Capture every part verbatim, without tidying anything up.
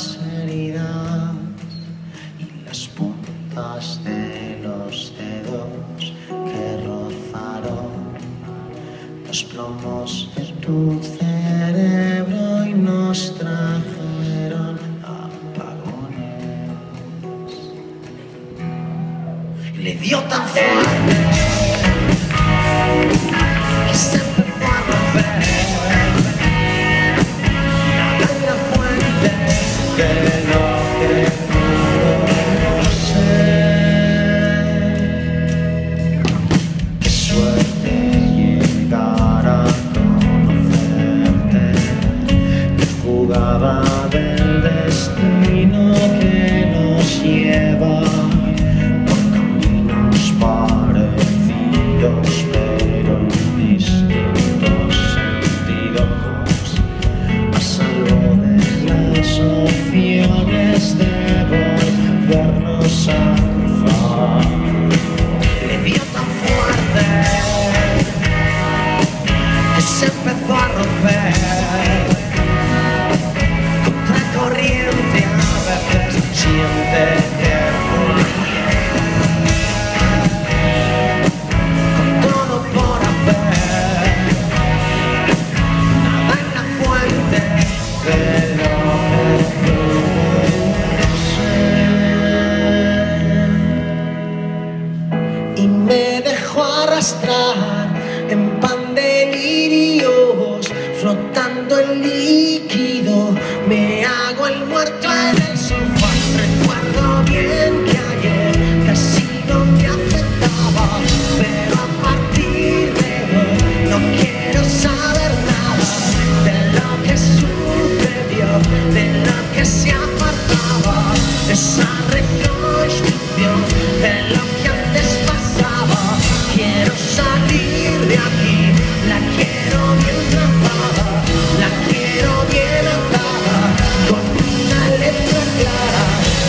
las heridas y las puntas de los dedos que rozaron los plomos de tu cerebro y nos trajeron apagones. Le dio tan fuerte que se empezó a romper nada en la fuente de lo que pudo ser. Qué suerte llegar a conocerte, que jugaba del destino que nos lleva por caminos parecidos pero en distintos sentidos, a salvo de las opciones de volvernos a cruzar. Le dio tan fuerte que se empezó a romper contra corriente, a veces siente que y me dejó arrastrar en pan de lirios, flotando en líquido. Me hago el muerto en el sofá. Recuerdo bien que ayer casi no me afectaba, pero a partir de hoy no quiero saber nada de lo que sucedió, de lo que se apartaba, de esa reconstrucción, de lo que antes pasaba. Quiero salir de aquí, la quiero bien trazada, la quiero bien atada, con una letra clara.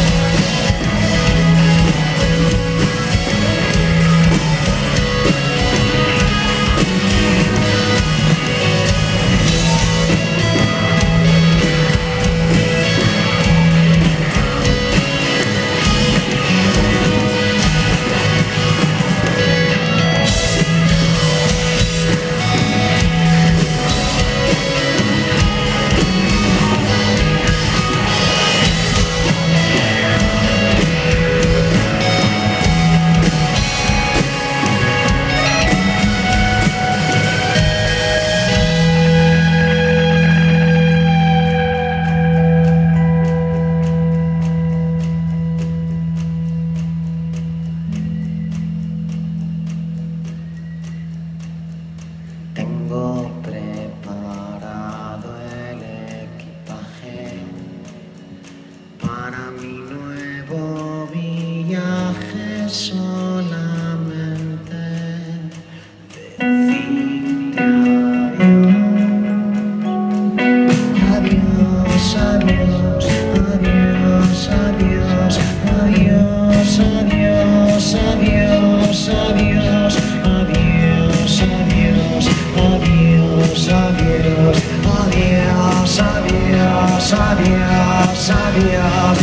Tengo preparado el equipaje para mi nuevo viaje. Solamente decirte adiós, adiós, adiós, adiós, adiós, adiós, adiós, adiós, adiós, adiós. Adiós, adiós, adiós, adiós, adiós, adiós, adiós.